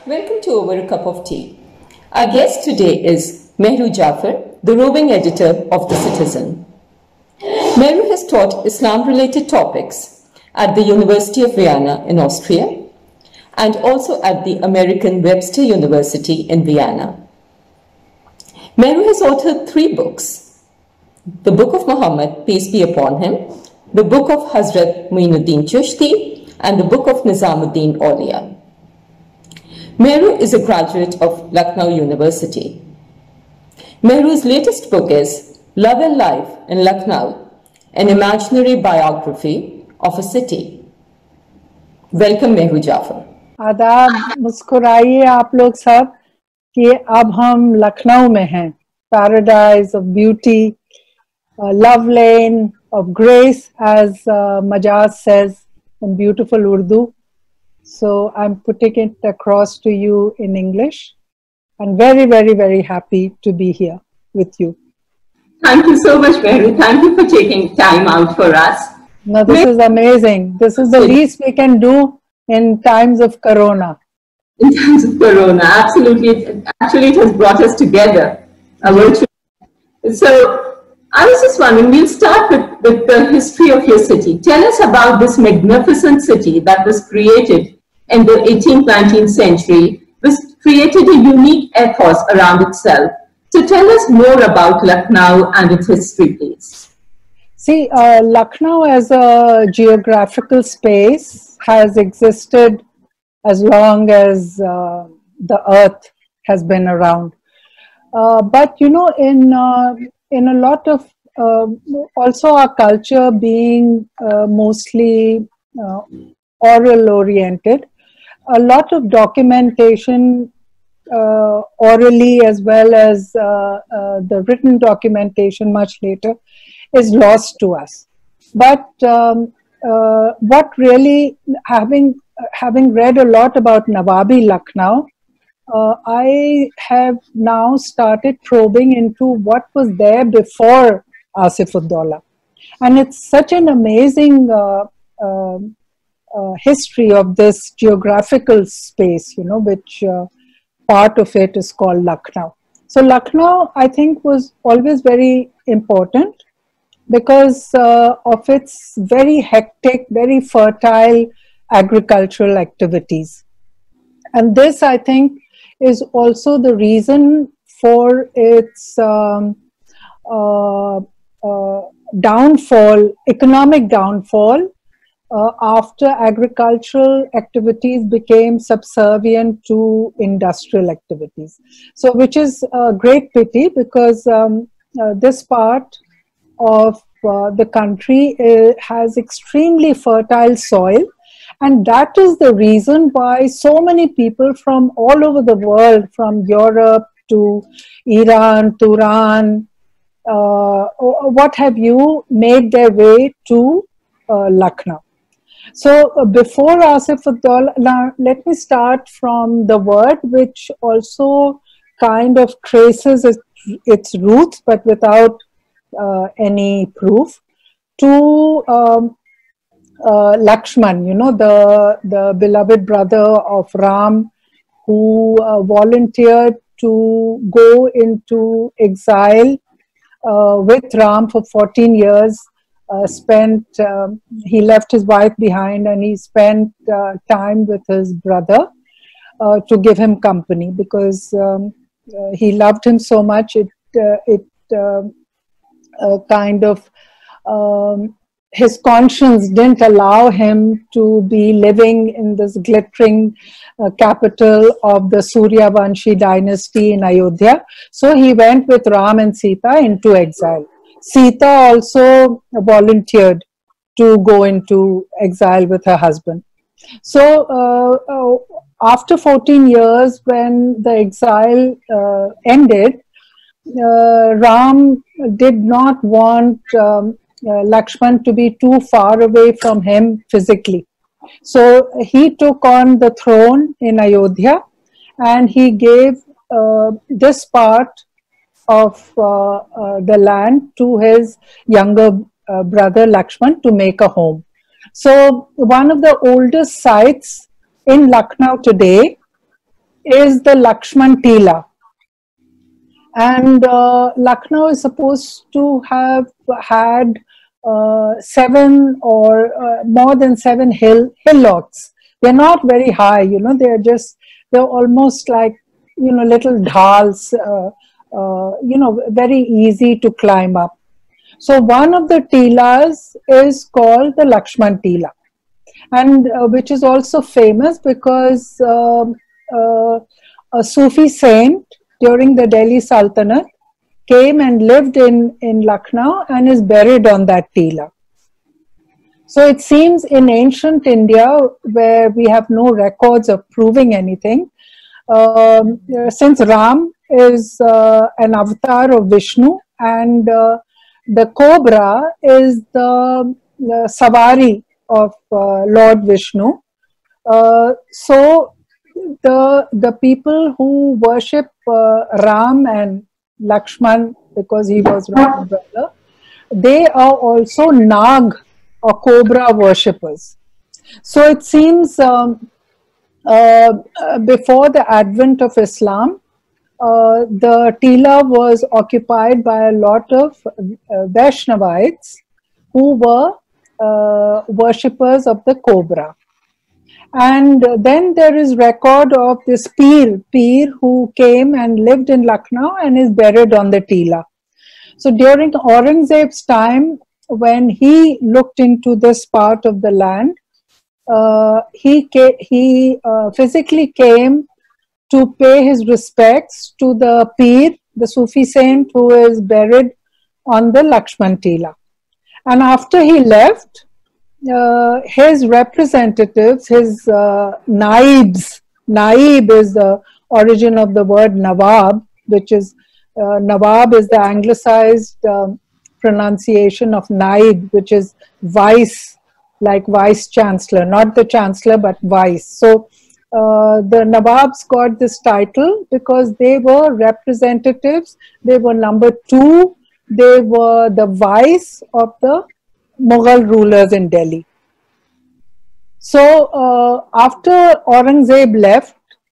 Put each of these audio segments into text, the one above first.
Welcome to Over a Cup of Tea. Our guest today is Mehru Jafar, the roving editor of The Citizen. Mehru has taught Islam-related topics at the University of Vienna in Austria and also at the American Webster University in Vienna. Mehru has authored 3 books: The Book of Muhammad, Peace be upon him, The Book of Hazrat Muinuddin Chishti, and The Book of Nizamuddin Aulia. Mehru is a graduate of Lucknow University. Mehru's latest book is Love and Life in Lucknow, an imaginary biography of a city. Welcome, Mehru Jafar. आदाब, मुस्कुराइए आप लोग सब कि अब हम लखनऊ में हैं. Paradise of beauty, love lane of grace, as Majaz says in beautiful Urdu. So I'm putting it across to you in English. I'm very, very, very happy to be here with you. Thank you so much, Mehru. Thank you for taking time out for us. No, this is amazing. This is the least we can do in times of Corona. In times of Corona, absolutely. Actually, it has brought us together. So I was just wondering, we'll start with the history of your city. Tell us about this magnificent city that was created in the 18th, 19th century, which created a unique ethos around itself. So tell us more about Lucknow and its history, please. See, Lucknow as a geographical space has existed as long as the earth has been around. But you know, in a lot of, also our culture being mostly oral oriented, a lot of documentation orally as well as the written documentation much later is lost to us. But what really, having read a lot about Nawabi Lucknow, I have now started probing into what was there before Asif Ud-Daula. And it's such an amazing history of this geographical space, you know, which part of it is called Lucknow. So Lucknow, I think, was always very important because of its very hectic, very fertile agricultural activities. And this, I think, is also the reason for its downfall, economic downfall, after agricultural activities became subservient to industrial activities. So, which is a great pity because this part of the country has extremely fertile soil, and that is the reason why so many people from all over the world, from Europe to Iran, Turan, what have you, made their way to Lucknow. So before Asif Ud-Daula, now let me start from the word which also kind of traces its roots but without any proof, to Lakshman, you know, the beloved brother of Ram, who volunteered to go into exile with Ram for 14 years. He left his wife behind and he spent time with his brother to give him company because he loved him so much. It kind of his conscience didn't allow him to be living in this glittering capital of the Suryavanshi dynasty in Ayodhya. So he went with Ram and Sita into exile. Sita also volunteered to go into exile with her husband. So after 14 years, when the exile ended, Ram did not want Lakshman to be too far away from him physically. So he took on the throne in Ayodhya and he gave this part of the land to his younger brother Lakshman to make a home. So one of the oldest sites in Lucknow today is the Lakshman Tila. And Lucknow is supposed to have had 7 or more than 7 hillocks. They're not very high, you know, they're almost like, you know, little dhals, you know, very easy to climb up. So one of the Tilas is called the Lakshman Tila, and which is also famous because a Sufi saint during the Delhi Sultanate came and lived in Lucknow and is buried on that Tila. So it seems in ancient India, where we have no records of proving anything, since Ram is an avatar of Vishnu, and the cobra is the savari of Lord Vishnu. So the people who worship Ram and Lakshman, because he was Ram's brother, they are also Nag or cobra worshippers. So it seems before the advent of Islam, the Tila was occupied by a lot of Vaishnavites who were worshippers of the cobra. And then there is record of this Pir who came and lived in Lucknow and is buried on the Tila. So during Aurangzeb's time, when he looked into this part of the land, he physically came to pay his respects to the Pir, the Sufi saint who is buried on the Lakshman Tila. And after he left, his representatives, his naibs, naib is the origin of the word nawab, which is, nawab is the anglicized pronunciation of naib, which is vice, like vice chancellor, not the chancellor, but vice. So the nawabs got this title because they were representatives, they were number 2, they were the vice of the Mughal rulers in Delhi. So after Aurangzeb left,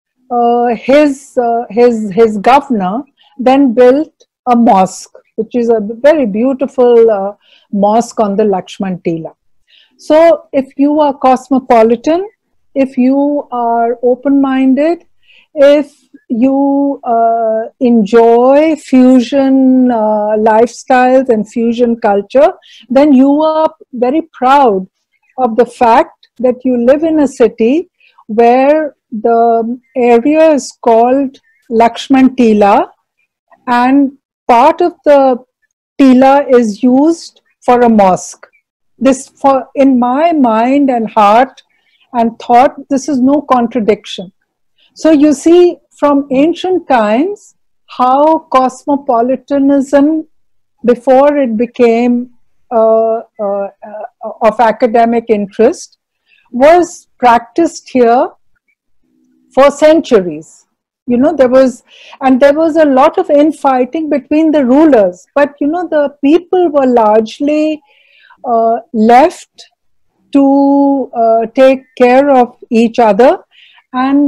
his governor then built a mosque, which is a very beautiful mosque on the Lakshman Tila. So if you are cosmopolitan, if you are open-minded, if you enjoy fusion lifestyles and fusion culture, then you are very proud of the fact that you live in a city where the area is called Lakshman Tila, and part of the Tila is used for a mosque. This, for in my mind and heart and thought, this is no contradiction. So you see, from ancient times, how cosmopolitanism, before it became of academic interest, was practiced here for centuries. You know, there was a lot of infighting between the rulers, but you know, the people were largely left to take care of each other and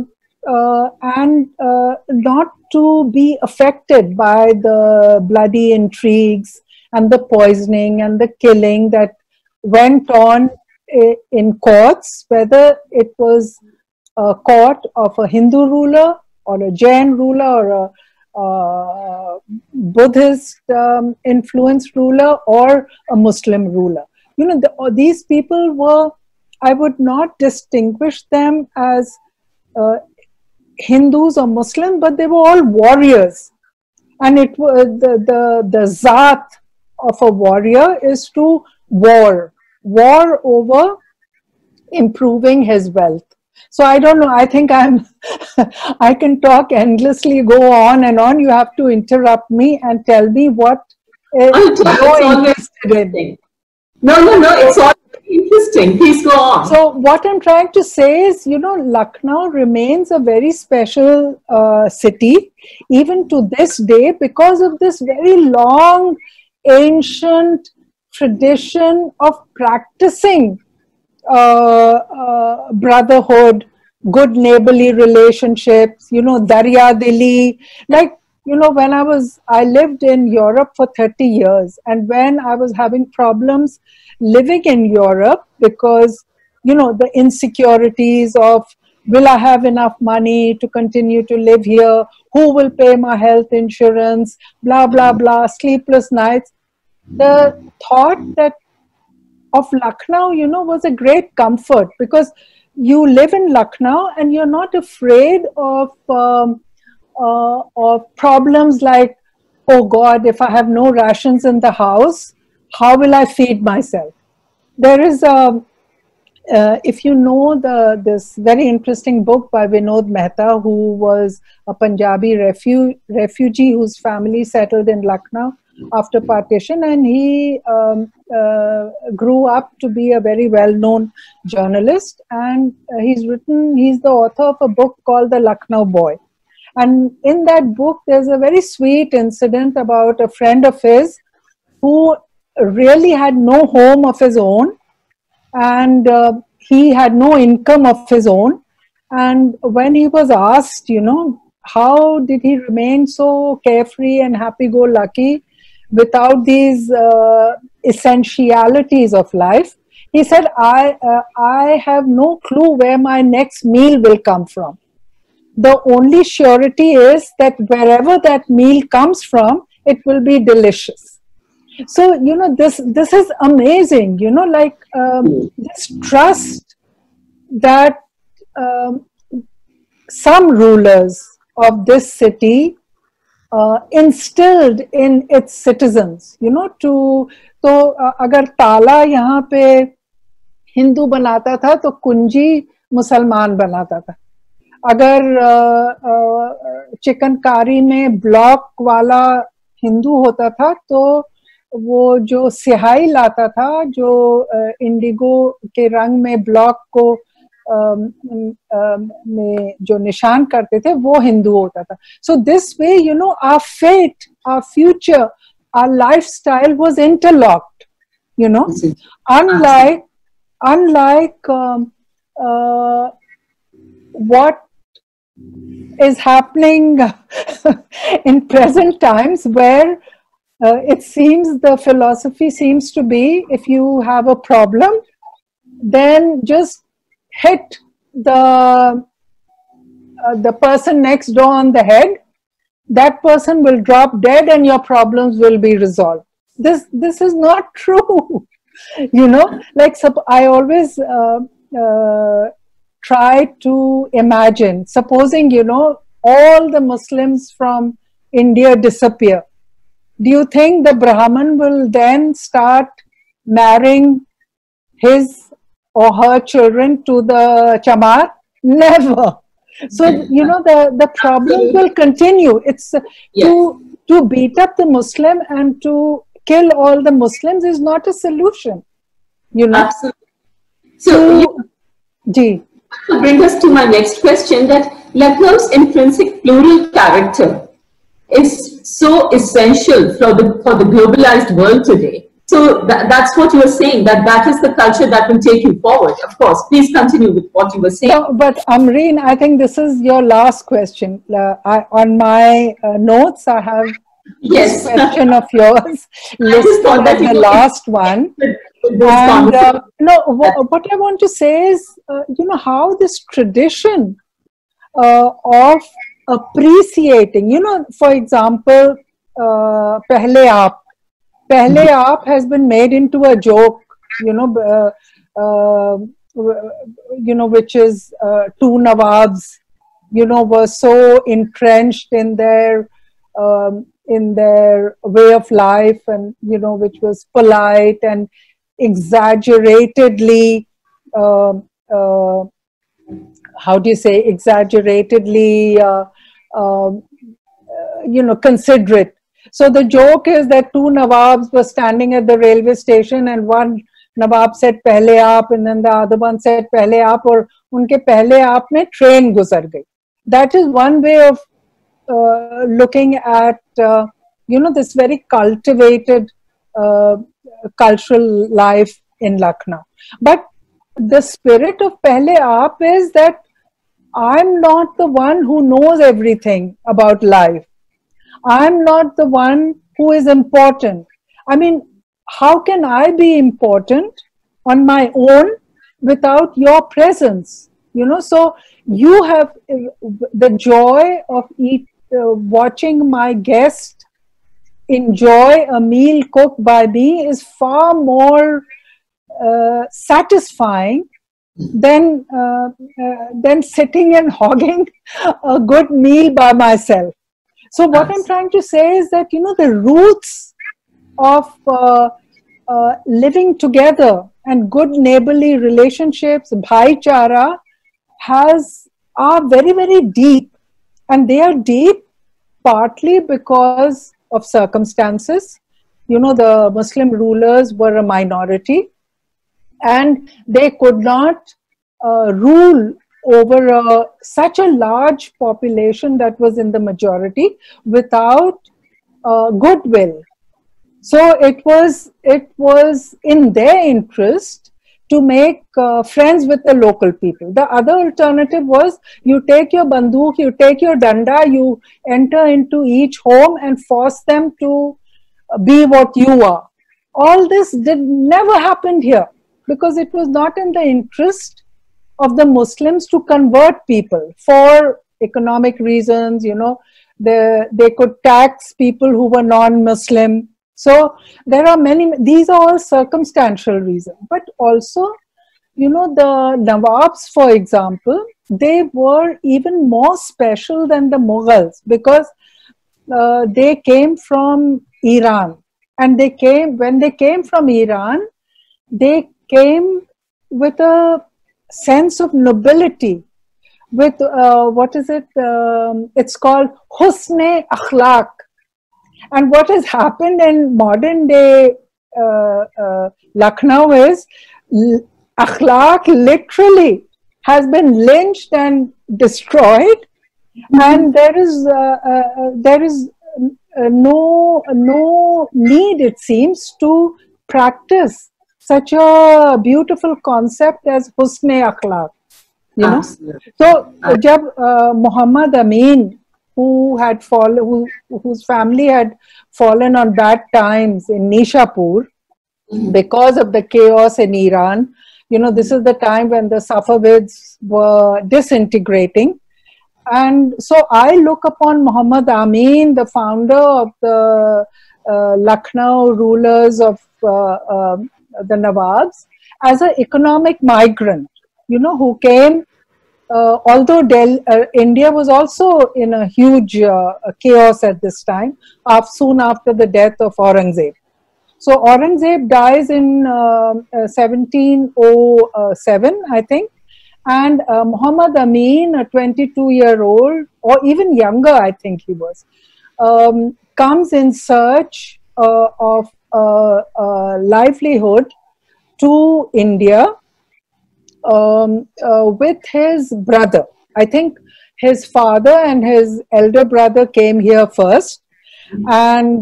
not to be affected by the bloody intrigues and the poisoning and the killing that went on in courts, whether it was a court of a Hindu ruler or a Jain ruler or a Buddhist influenced ruler or a Muslim ruler. You know, these people were, I would not distinguish them as Hindus or Muslims, but they were all warriors. And it was the zat of a warrior is to war over improving his wealth. So I don't know, I think I can talk endlessly, go on and on. You have to interrupt me and tell me what you're interested in. No, it's all very interesting. Please go on. So what I'm trying to say is, you know, Lucknow remains a very special city, even to this day, because of this very long, ancient tradition of practicing brotherhood, good neighborly relationships, you know, Darya Dili. Like, you know, when I lived in Europe for 30 years, and when I was having problems living in Europe because, you know, the insecurities of, will I have enough money to continue to live here? Who will pay my health insurance? Blah, blah, blah, sleepless nights. The thought that of Lucknow, you know, was a great comfort, because you live in Lucknow and you're not afraid of problems like, oh God, if I have no rations in the house, how will I feed myself? There is a, if you know this very interesting book by Vinod Mehta, who was a Punjabi refugee whose family settled in Lucknow after partition, and he grew up to be a very well-known journalist, and he's the author of a book called The Lucknow Boy. And in that book, there's a very sweet incident about a friend of his who really had no home of his own, and he had no income of his own. And when he was asked, you know, how did he remain so carefree and happy-go-lucky without these essentialities of life, he said, I have no clue where my next meal will come from. The only surety is that wherever that meal comes from, it will be delicious. So, you know, this is amazing, you know, like this trust that some rulers of this city instilled in its citizens, you know, to, तो अगर ताला यहाँ पे हिंदू बनाता था तो कुंजी मुसलमान बनाता था. अगर चिकनकारी में ब्लॉक वाला हिंदू होता था तो वो जो स्याही लाता था, जो इंडिगो के रंग में ब्लॉक को में जो निशान करते थे वो हिंदू होता था. So this way, you know, our fate, our future, our lifestyle was interlocked, you know, unlike what is happening in present times, where it seems the philosophy seems to be, if you have a problem, then just hit the person next door on the head. That person will drop dead and your problems will be resolved. This is not true. You know, like I always try to imagine, supposing, you know, all the Muslims from India disappear. Do you think the Brahman will then start marrying his or her children to the chamar? Never. So, you know, the problem will continue. It's to beat up the Muslim and to kill all the Muslims is not a solution. You know? Absolutely. So, to bring us to my next question, that Lucknow's intrinsic plural character is so essential for the globalized world today. So that's what you were saying, that is the culture that will take you forward. Of course, please continue with what you were saying. No, but Amreen, I think this is your last question. On my notes, I have this question of yours listed as the last one. And no, what I want to say is, you know, how this tradition of appreciating, you know, for example, Pehle Aap has been made into a joke, you know, which is two Nawabs, you know, were so entrenched in their way of life, and, you know, which was polite and exaggeratedly, how do you say, exaggeratedly, you know, considerate. So the joke is that two Nawabs were standing at the railway station, and one Nawab said Pehle Aap, and then the other one said Pehle Aap, or unke Pehle Aap mein train guzar gayi. That is one way of looking at, you know, this very cultivated cultural life in Lucknow. But the spirit of Pehle Aap is that I'm not the one who knows everything about life. I'm not the one who is important. I mean, how can I be important on my own without your presence? You know, so you have the joy of watching my guest enjoy a meal cooked by me is far more satisfying than sitting and hogging a good meal by myself. So what I'm trying to say is that, you know, the roots of living together and good neighborly relationships, bhaichara, are very, very deep. And they are deep partly because of circumstances. You know, the Muslim rulers were a minority and they could not rule over such a large population that was in the majority without goodwill. So it was in their interest to make friends with the local people. The other alternative was you take your banduk, you take your danda, you enter into each home and force them to be what you are. All this never happened here because it was not in the interest of the Muslims to convert people for economic reasons. You know, they could tax people who were non-Muslim. So there are many, these are all circumstantial reasons. But also, you know, the Nawabs, for example, they were even more special than the Mughals because they came from Iran. And when they came from Iran, they came with a sense of nobility, with it's called husn-e akhlaq. And what has happened in modern day Lucknow is akhlaq literally has been lynched and destroyed, and there is no need, it seems, to practice such a beautiful concept as husn-e akhlaq. You know? So, jab Muhammad Amin, whose family had fallen on bad times in Nishapur because of the chaos in Iran, you know, this is the time when the Safavids were disintegrating. And so I look upon Muhammad Amin, the founder of the Lucknow rulers of the Nawabs, as an economic migrant, you know, who came, although India was also in a huge chaos at this time, soon after the death of Aurangzeb. So Aurangzeb dies in 1707, I think. And Muhammad Amin, a 22-year-old, or even younger, I think he was, comes in search of livelihood to India with his brother. I think his father and his elder brother came here first. And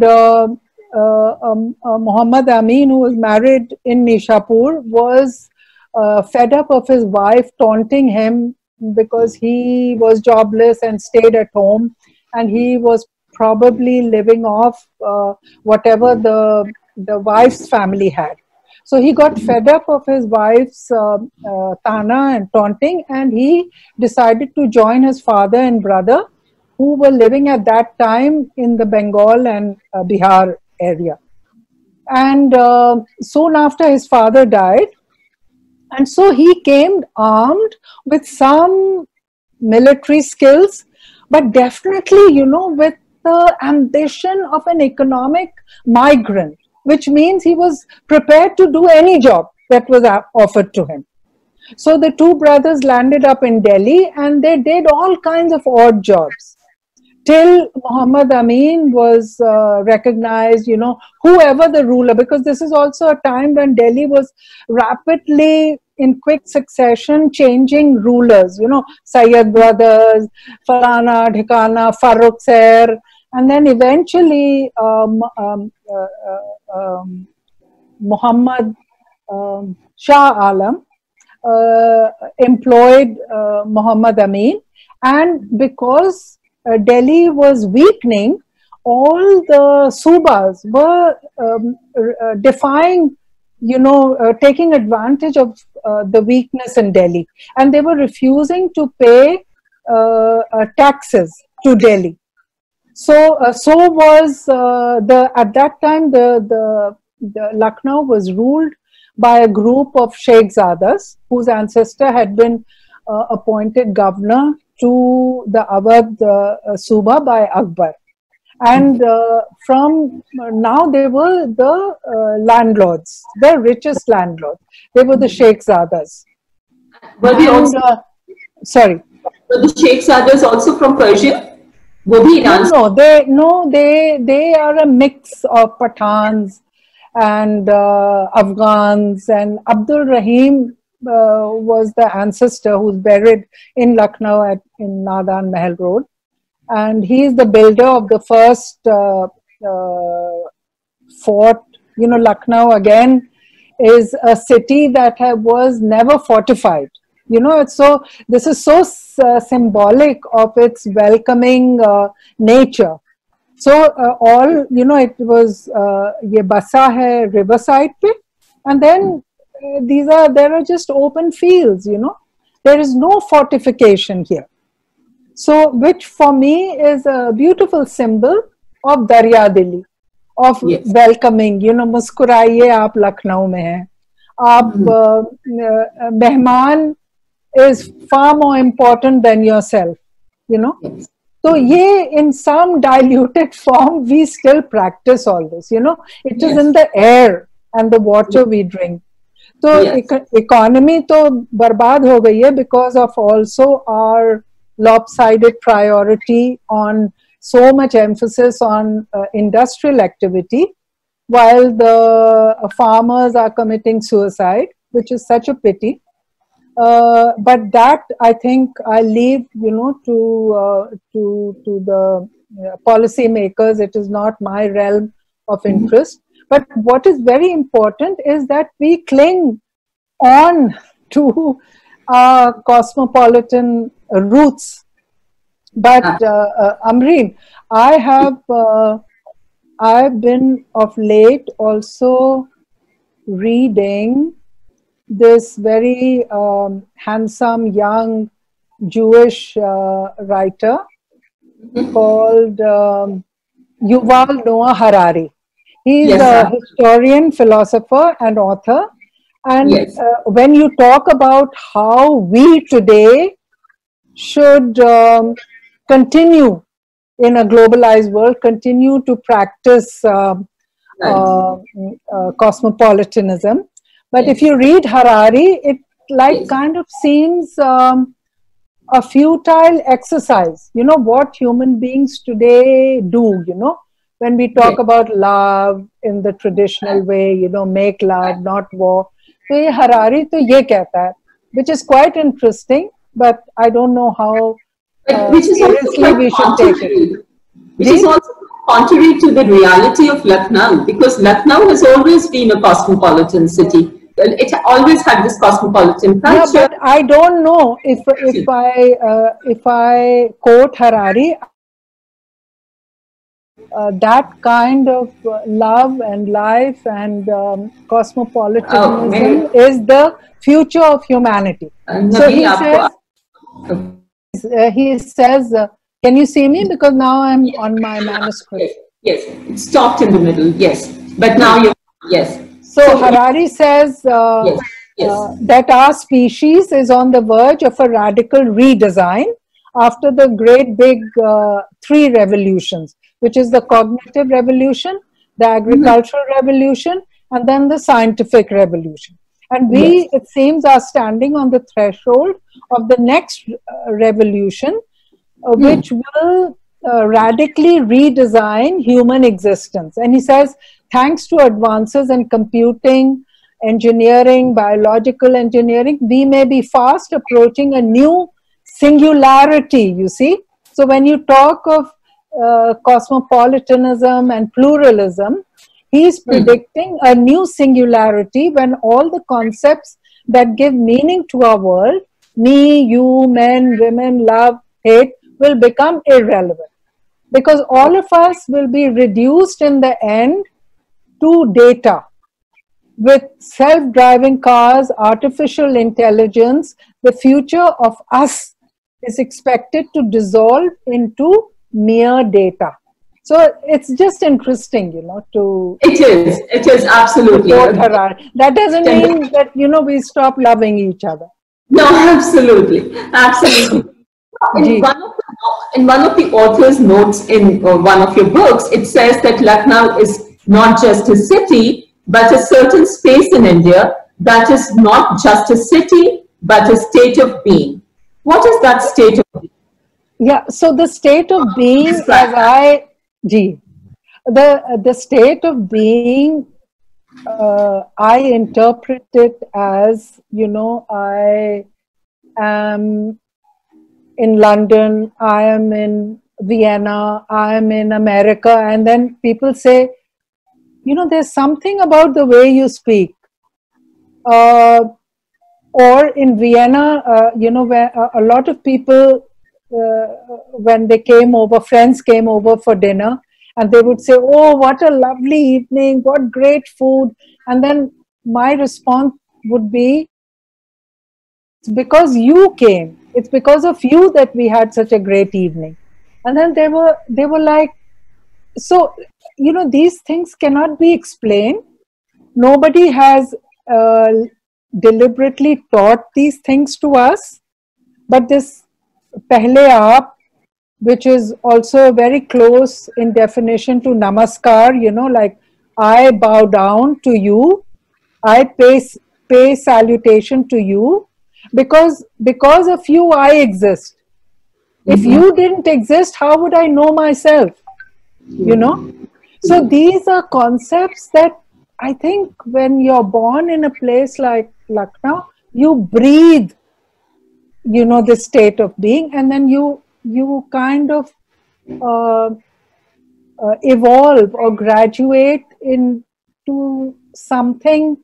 Muhammad Amin, who was married in Nishapur, was fed up of his wife taunting him because he was jobless and stayed at home, and he was probably living off whatever the wife's family had. So he got fed up of his wife's tana and taunting, and he decided to join his father and brother, who were living at that time in the Bengal and Bihar area. And soon after, his father died. And so he came armed with some military skills, but definitely, you know, with the ambition of an economic migrant, which means he was prepared to do any job that was offered to him. So the two brothers landed up in Delhi and they did all kinds of odd jobs till Muhammad Amin was recognized, you know, whoever the ruler, because this is also a time when Delhi was rapidly, in quick succession, changing rulers, you know, Sayyid brothers, Falana, Dhikana, Farrukh Sir, and then eventually Muhammad Shah Alam employed Muhammad Amin, and because Delhi was weakening, all the Subas were defying, taking advantage of the weakness in Delhi, and they were refusing to pay taxes to Delhi. So, was at that time the Lucknow was ruled by a group of Sheikhzadas whose ancestor had been appointed governor to the Awadh Suba by Akbar. And from now they were the landlords, the richest landlords. They were the Sheikhzadas. Were they also, sorry? Were the Sheikhzadas also from Persia? They are a mix of Pathans and Afghans, and Abdul Rahim was the ancestor who's buried in Lucknow in Nadan Mahal Road, and he is the builder of the first fort. Lucknow again is a city that was never fortified. So this is so symbolic of its welcoming nature. So it was ye basa hai riverside pe, and then there are just open fields. There is no fortification here. So which for me is a beautiful symbol of Darya Dili, of welcoming. Muskuraiye aap Lucknow mein hai, aap mehman is far more important than yourself, So in some diluted form, we still practice all this, It is in the air and the water we drink. So economy to barbad ho gayi hai because of also our lopsided priority on so much emphasis on industrial activity, while the farmers are committing suicide, which is such a pity. But that I think I leave, to the policy makers. It is not my realm of interest. But what is very important is that we cling on to our cosmopolitan roots. But Amreen, I've been of late also reading this very handsome young Jewish writer called Yuval Noah Harari. He's a historian, philosopher, and author. And when you talk about how we today should continue in a globalized world, continue to practice cosmopolitanism. But if you read Harari, it kind of seems a futile exercise. What human beings today do, when we talk about love in the traditional way, make love, not war. So Harari to ye kehta hai, which is quite interesting, but I don't know how seriously we should take it. Which is also contrary to the reality of Lucknow, because Lucknow has always been a cosmopolitan city. It always had this cosmopolitan culture. Yeah, but I don't know if I quote Harari, that kind of love and life and cosmopolitanism is the future of humanity. So he says, can you see me? Because now I'm on my manuscript. Yes, it stopped in the middle, yes. But now yes. So Harari says that our species is on the verge of a radical redesign after the great big three revolutions, which is the cognitive revolution, the agricultural revolution, and then the scientific revolution. And we, it seems, are standing on the threshold of the next revolution, which will radically redesign human existence. And he says, thanks to advances in computing, engineering, biological engineering, we may be fast approaching a new singularity, you see. So when you talk of cosmopolitanism and pluralism, he is predicting a new singularity when all the concepts that give meaning to our world, me, you, men, women, love, hate, will become irrelevant. Because all of us will be reduced in the end to data. With self-driving cars, artificial intelligence, the future of us is expected to dissolve into mere data. So it's just interesting, to... It is absolutely. That doesn't mean that, we stop loving each other. No, absolutely. Absolutely. In one of the author's notes in one of your books, it says that Lucknow is not just a city, but a certain space in India that is not just a city, but a state of being. What is that state of being? Yeah, so the state of being, the state of being, I interpret it as, I am in London, I am in Vienna, I am in America, and then people say, there's something about the way you speak. Or in Vienna, where a lot of people, when they came over, friends came over for dinner, and they would say, oh, what a lovely evening, what great food. And then my response would be, it's because you came. It's because of you that we had such a great evening. And then they were like, so, these things cannot be explained. Nobody has deliberately taught these things to us. But this pehle aap, which is also very close in definition to namaskar, like I bow down to you, I pay salutation to you, because of you I exist. If you didn't exist, how would I know myself? So these are concepts that I think when you're born in a place like Lucknow, you breathe, the state of being, and then you kind of evolve or graduate into something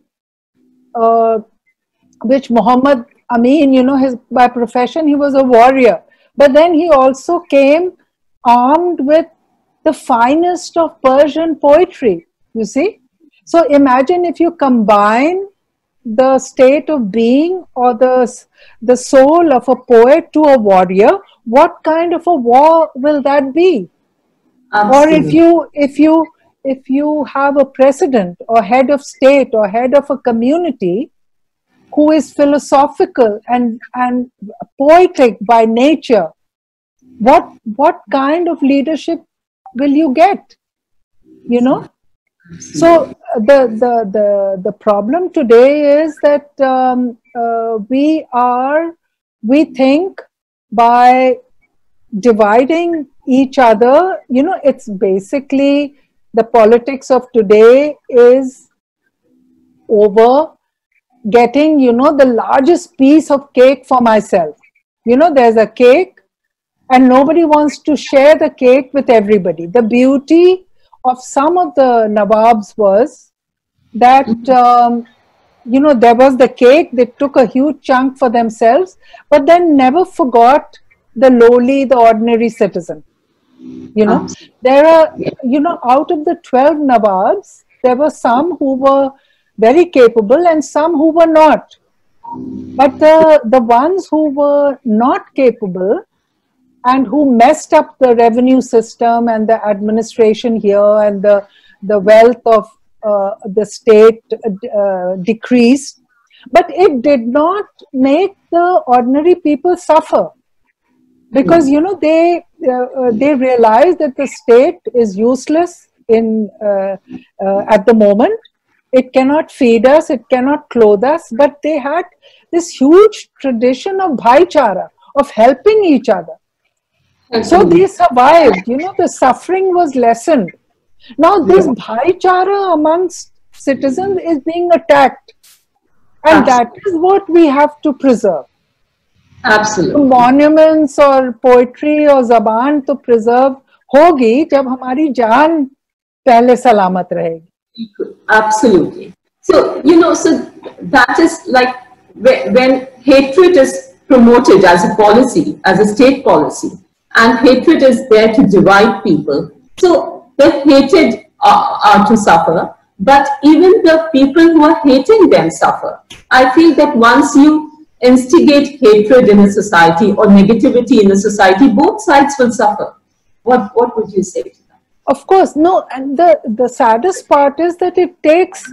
which Muhammad Amin, by profession, he was a warrior. But then he also came armed with the finest of Persian poetry, you see. So imagine if you combine the state of being or the soul of a poet to a warrior, what kind of a war will that be? Absolutely. Or if you have a president or head of state or head of a community who is philosophical and poetic by nature, what kind of leadership will you get? So the problem today is that we think by dividing each other, it's basically the politics of today is over getting, the largest piece of cake for myself. There's a cake and nobody wants to share the cake with everybody. The beauty of some of the Nawabs was that, there was the cake, they took a huge chunk for themselves, but then never forgot the lowly, the ordinary citizen. There are, out of the 12 Nawabs, there were some who were very capable and some who were not. But the ones who were not capable and who messed up the revenue system and the administration here and the wealth of the state decreased, but it did not make the ordinary people suffer. Because, they realized that the state is useless at the moment. It cannot feed us, it cannot clothe us, but they had this huge tradition of bhaichara, of helping each other. So they survived, the suffering was lessened. Now this bhaichara amongst citizens is being attacked. And that is what we have to preserve. Absolutely. Monuments or poetry or zaban to preserve होगी जब हमारी जान पहले सलामत रहेगी. Absolutely. So, so that is like when hatred is promoted as a policy, as a state policy, and hatred is there to divide people, so the hated are to suffer, but even the people who are hating them suffer. I feel that once you instigate hatred in a society or negativity in a society, both sides will suffer. What would you say to that? Of course, no, and the saddest part is that it takes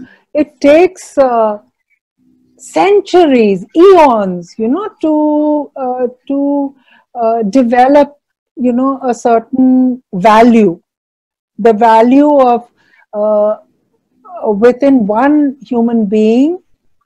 centuries, eons, you know, to develop, you know, a certain value, the value of within one human being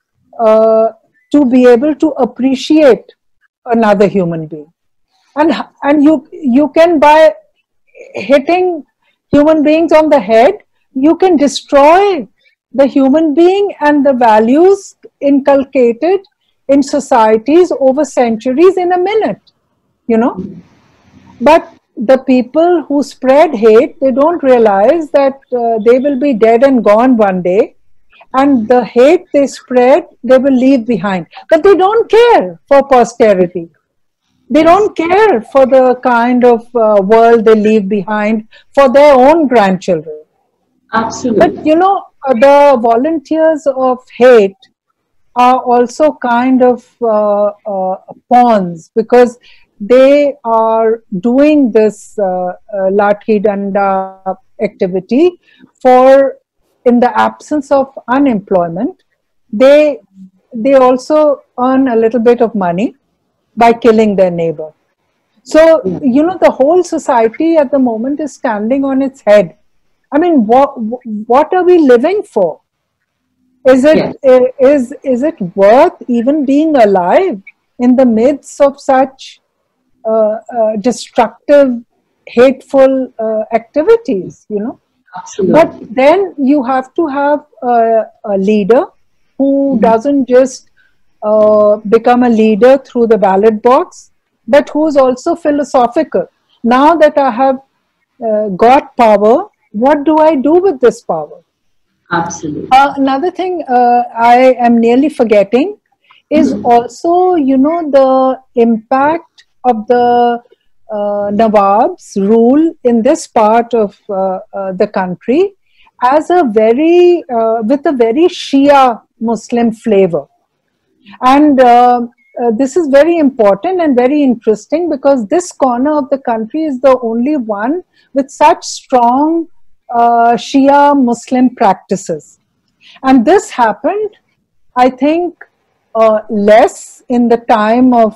to be able to appreciate another human being, and you can, by hitting human beings on the head, you can destroy the human being and the values inculcated in societies over centuries in a minute, you know. But the people who spread hate, they don't realize that they will be dead and gone one day, and the hate they spread, they will leave behind. But they don't care for posterity. They don't care for the kind of world they leave behind for their own grandchildren. Absolutely. But you know, the volunteers of hate are also kind of pawns, because they are doing this lathi danda activity for, in the absence of unemployment, they also earn a little bit of money by killing their neighbor. So, you know, the whole society at the moment is standing on its head. I mean, what are we living for? Is it, yes, is it worth even being alive in the midst of such destructive, hateful activities, you know? Absolutely. But then you have to have a leader who doesn't just become a leader through the ballot box, but who's also philosophical. Now that I have got power, what do I do with this power? Absolutely. Another thing I am nearly forgetting is also, you know, the impact of the Nawab's rule in this part of the country as a very, with a very Shia Muslim flavor. And this is very important and very interesting, because this corner of the country is the only one with such strong Shia Muslim practices. And this happened, I think, less in the time of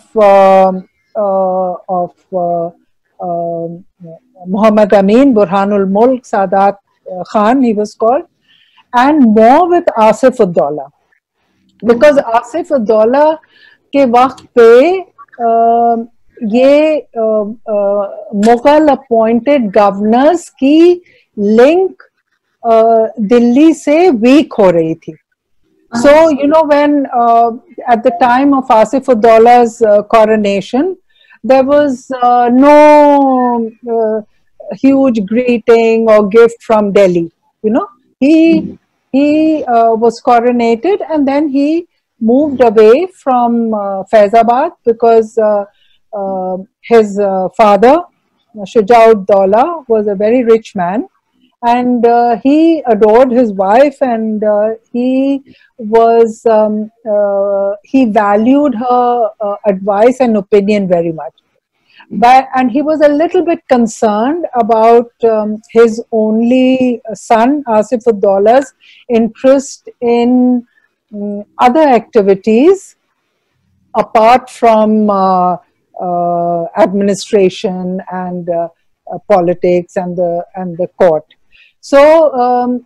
Muhammad Amin, Burhanul Mulk, Sadat Khan, he was called, and more with Asif Ud-Daula. Because Asif Ud-Daula के वक्त पे ये Mughal appointed governors की link Delhi से weak हो रही थी. So, you know, when at the time of Asif Ud-Daula's coronation, there was no huge greeting or gift from Delhi. You know, he was coronated, and then he moved away from Faizabad, because his father, Shuja-ud-Daula, was a very rich man, and he adored his wife, and he valued her advice and opinion very much. And he was a little bit concerned about his only son, Asif Ud-Daula's interest in other activities apart from administration and politics and the court. So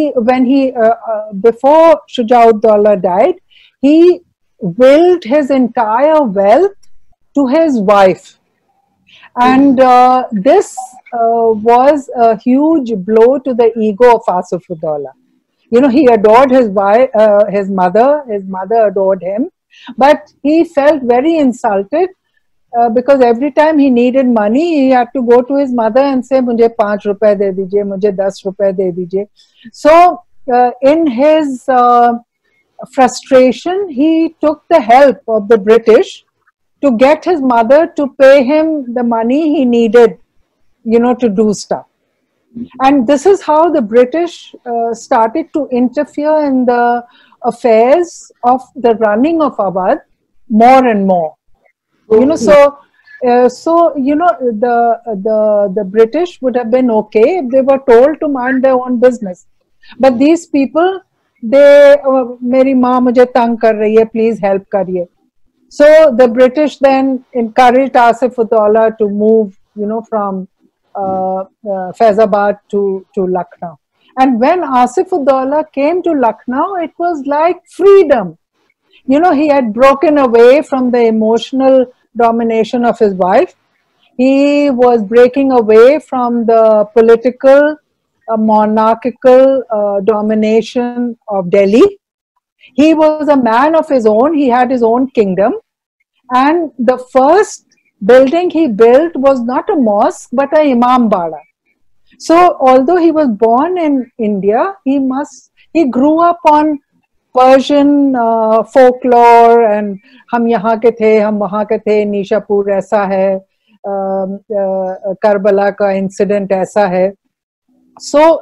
before Shuja-ud-Daula died, he willed his entire wealth to his wife, and this was a huge blow to the ego of Asif Ud-Daula. You know, he adored his wife, his mother adored him, but he felt very insulted because every time he needed money, he had to go to his mother and say, "Mujhe 5 rupaye de dijiye, mujhe 10 rupaye de dijiye." So, in his frustration, he took the help of the British to get his mother to pay him the money he needed, you know, to do stuff. And this is how the British started to interfere in the affairs of the running of Awadh more and more. You know, so you know, the British would have been okay if they were told to mind their own business. But these people, they, "Meri maa mujhe tang kar rahi hai, please help kariye." So the British then encouraged Asif-ud-Daula to move, you know, from Faizabad to Lucknow. And when Asif-ud-Daula came to Lucknow, it was like freedom. You know, he had broken away from the emotional domination of his wife. He was breaking away from the political, monarchical domination of Delhi. He was a man of his own. He had his own kingdom. And the first building he built was not a mosque, but an Imam Bada. So although he was born in India, he grew up on Persian folklore and हम यहाँ के थे, हम वहाँ के थे, Nishapur ऐसा है, करबला का incident ऐसा है. So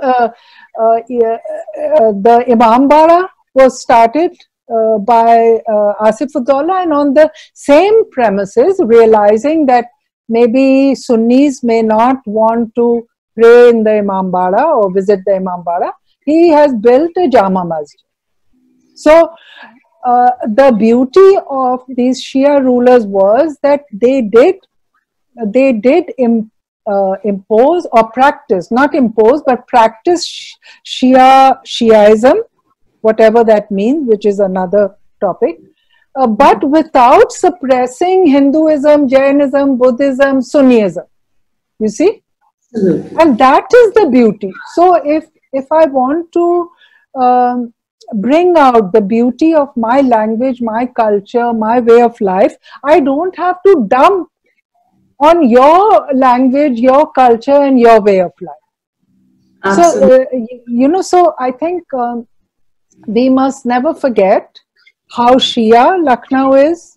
the Imambara was started by Asif-ud-Daula, and on the same premises, realizing that maybe Sunnis may not want to pray in the Imambara or visit the Imambara, he has built a Jama Masjid. So the beauty of these Shia rulers was that they did impose or practice, not impose, but practice Shiaism, whatever that means, which is another topic, but without suppressing Hinduism, Jainism, Buddhism, Sunnism. You see? Mm-hmm. And that is the beauty. So if I want to bring out the beauty of my language, my culture, my way of life, I don't have to dump on your language, your culture, and your way of life. Absolutely. So, you know, so I think we must never forget how Shia Lucknow is,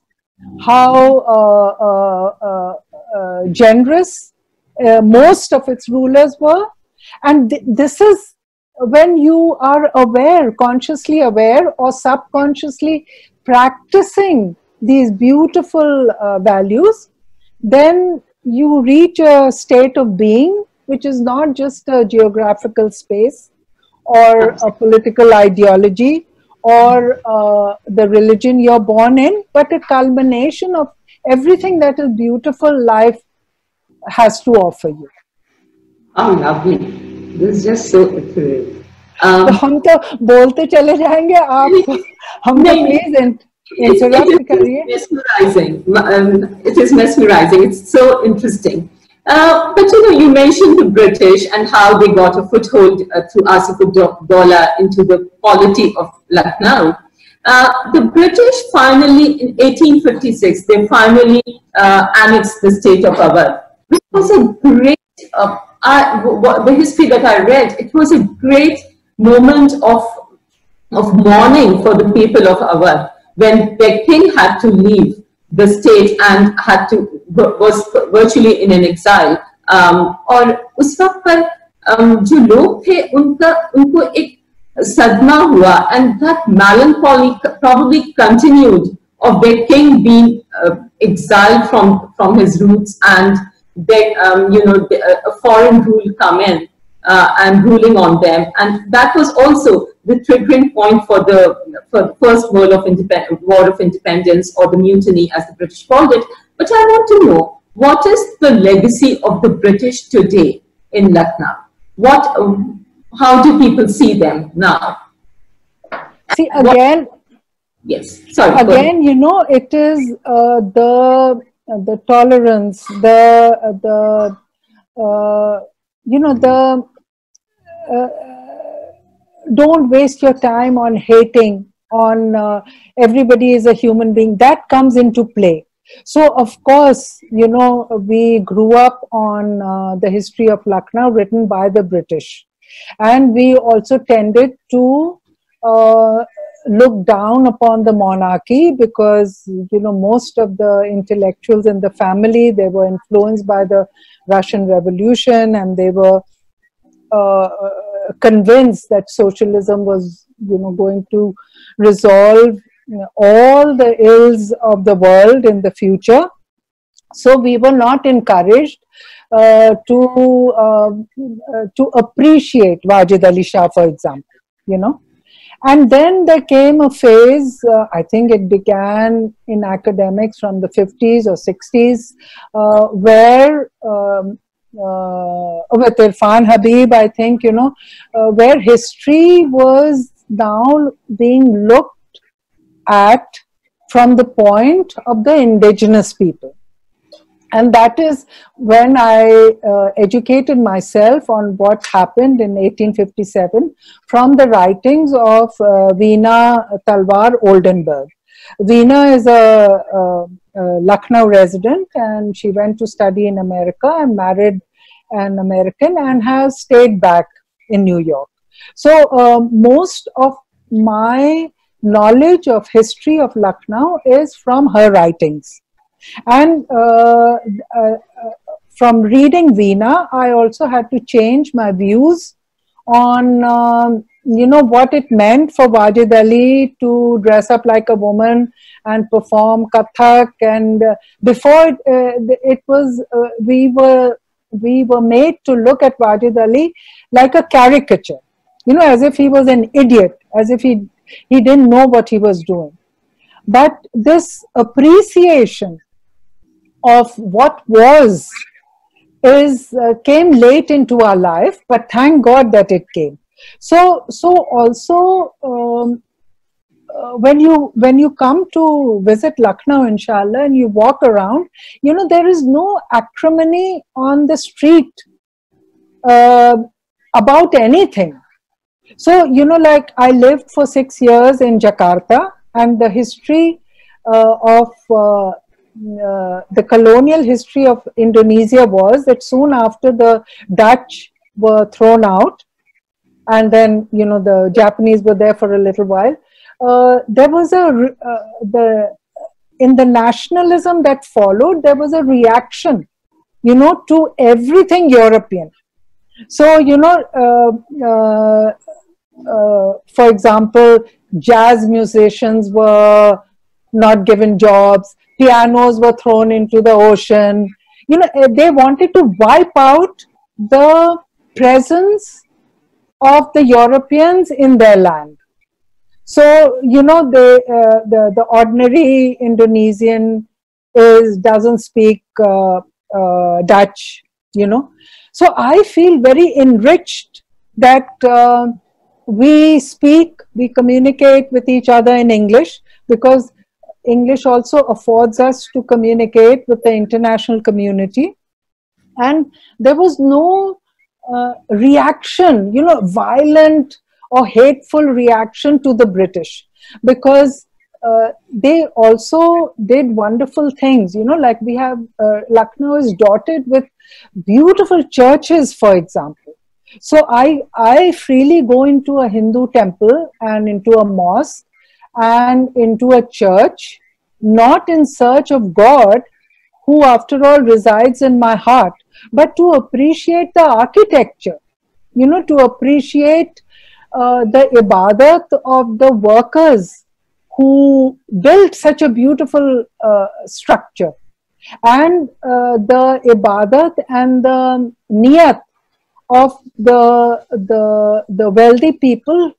how generous most of its rulers were. And this is when you are aware, consciously aware or subconsciously practicing these beautiful values, then you reach a state of being which is not just a geographical space or a political ideology or the religion you're born in, but a culmination of everything that is beautiful life has to offer you. Oh, lovely. This is just so accurate. तो हम तो बोलते चले जाएंगे, आप हमको please interrupt करिए. Mesmerizing. It is mesmerizing. It's so interesting. But you know, you mentioned the British and how they got a foothold through Asif-ud-Daula into the polity of Lucknow. The British finally, in 1856, they finally annexed the state of Awadh. It was a great, the history that I read, it was a great moment of mourning for the people of Awadh when their king had to leave the state and was virtually in an exile. और उस वक्त पर जो लोग थे उनको एक सदमा हुआ, and that melancholy probably continued of their king being exiled from his roots, and they, you know, a foreign rule come in and ruling on them, and that was also the triggering point for the first War of Independence, or the mutiny as the British called it. But I want to know, what is the legacy of the British today in Lucknow? How do people see them now? See, again, yes, sorry. Again, you know, it is the tolerance, you know, don't waste your time on hating on everybody is a human being. That comes into play. So, of course, you know, we grew up on the history of Lucknow written by the British. And we also tended to looked down upon the monarchy because, you know, most of the intellectuals in the family, they were influenced by the Russian Revolution, and they were convinced that socialism was, you know, going to resolve, you know, all the ills of the world in the future. So we were not encouraged to appreciate Wajid Ali Shah, for example, you know. And then there came a phase, I think it began in academics from the 50s or 60s, where with Irfan Habib, I think, you know, where history was now being looked at from the point of the indigenous people. And that is when I educated myself on what happened in 1857 from the writings of Veena Talwar Oldenburg. Veena is a Lucknow resident, and she went to study in America and married an American and has stayed back in New York. So most of my knowledge of history of Lucknow is from her writings. And from reading Veena, I also had to change my views on, you know, what it meant for Wajid Ali to dress up like a woman and perform Kathak. And before it was, we were made to look at Wajid Ali like a caricature, you know, as if he was an idiot, as if he didn't know what he was doing. But this appreciation of what was came late into our life, but thank God that it came. So also when you come to visit Lucknow, inshallah, and you walk around, you know, there is no acrimony on the street about anything. So, you know, like I lived for 6 years in Jakarta, and the history of the colonial history of Indonesia was that soon after the Dutch were thrown out, and then, you know, the Japanese were there for a little while, there was in the nationalism that followed, there was a reaction, you know, to everything European. So, you know, for example, jazz musicians were not given jobs, pianos were thrown into the ocean. You know, they wanted to wipe out the presence of the Europeans in their land. So, you know, the ordinary Indonesian doesn't speak Dutch, you know. So I feel very enriched that we communicate with each other in English, because English also affords us to communicate with the international community. And there was no reaction, you know, violent or hateful reaction to the British, because they also did wonderful things, you know, like we have, Lucknow is dotted with beautiful churches, for example. So I freely go into a Hindu temple and into a mosque and into a church, not in search of God, who after all resides in my heart, but to appreciate the architecture, you know, to appreciate the ibadat of the workers who built such a beautiful structure, and the ibadat and the niyat of the wealthy people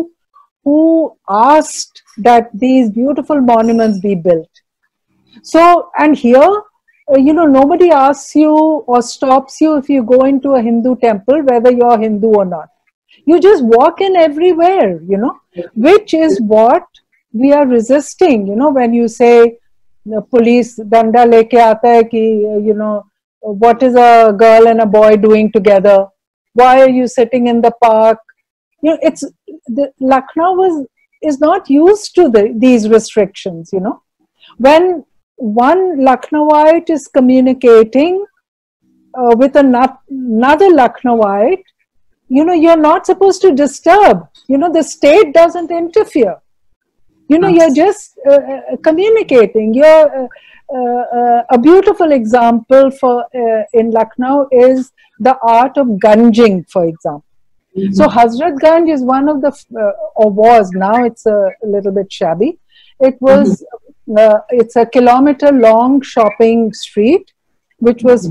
who asked that these beautiful monuments be built. So, and here, you know, nobody asks you or stops you if you go into a Hindu temple, whether you're Hindu or not. You just walk in everywhere, you know, which is what we are resisting, you know, when you say the police danda leke aata hai ki, you know, what is a girl and a boy doing together? Why are you sitting in the park? You know, it's Lucknow is not used to these restrictions, you know. When one Lucknowite is communicating with another Lucknowite, you know, you're not supposed to disturb. You know, the state doesn't interfere. You know, you're just communicating. You're a beautiful example for in Lucknow is the art of gunging, for example. So Hazrat Ganj is one of the, or was, now it's a little bit shabby. It was, it's a kilometer-long shopping street, which was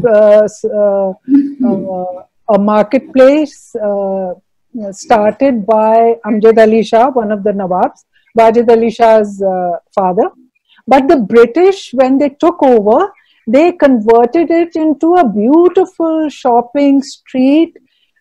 a marketplace started by Amjad Ali Shah, one of the Nawabs, Wajid Ali Shah's father. But the British, when they took over, they converted it into a beautiful shopping street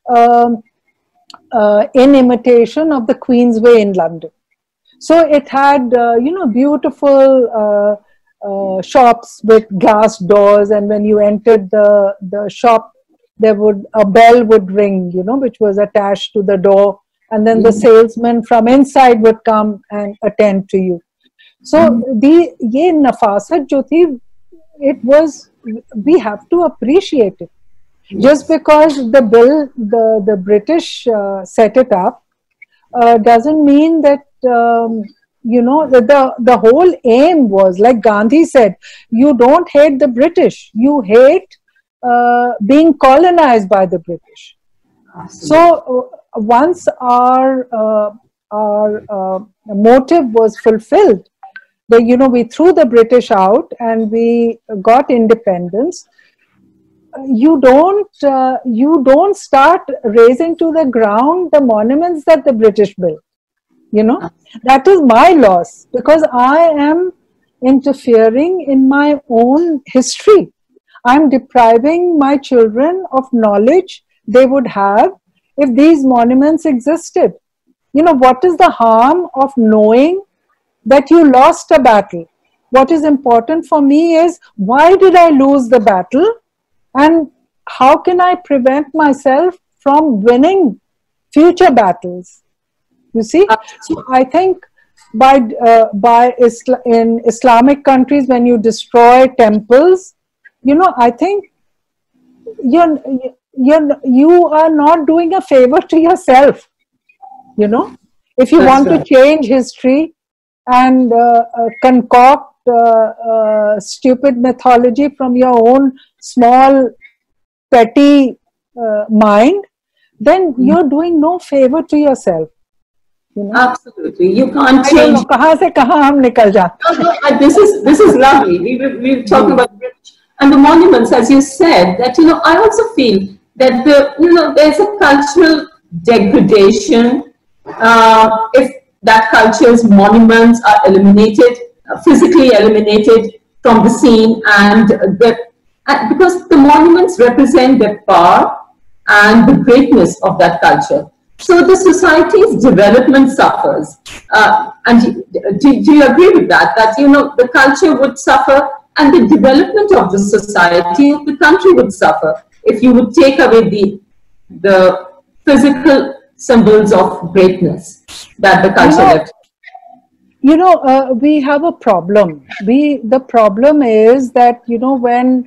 in imitation of the Queensway in London. So it had, you know, beautiful shops with glass doors, and when you entered the shop, there would, a bell would ring, you know, which was attached to the door, and then the salesman from inside would come and attend to you. So ye nafasat jo thi, it was, we have to appreciate it. Just because the British set it up doesn't mean that you know, the whole aim was, like Gandhi said, you don't hate the British, you hate being colonized by the British. Absolutely. So once our motive was fulfilled, that, you know, we threw the British out and we got independence, you don't start razing to the ground the monuments that the British built. You know, that is my loss, because I am interfering in my own history. I'm depriving my children of knowledge they would have if these monuments existed. You know, what is the harm of knowing that you lost a battle? What is important for me is, why did I lose the battle? And how can I prevent myself from winning future battles? You see, so I think in Islamic countries, when you destroy temples, you know, I think you are not doing a favor to yourself. You know, if you want to change history and concoct stupid mythology from your own small petty mind, then you're doing no favor to yourself. You know? Absolutely, you can't change. Kahan se kahan hum nikal jate. This is lovely. We were talking about British and the monuments, as you said. That, you know, I also feel that there's a cultural degradation if that culture's monuments are eliminated, physically eliminated from the scene, and because the monuments represent the power and the greatness of that culture. So the society's development suffers. And do you agree with that? That, you know, the culture would suffer and the development of the society, the country would suffer if you would take away the physical symbols of greatness that the culture left. You know, we have a problem. The problem is that, you know, when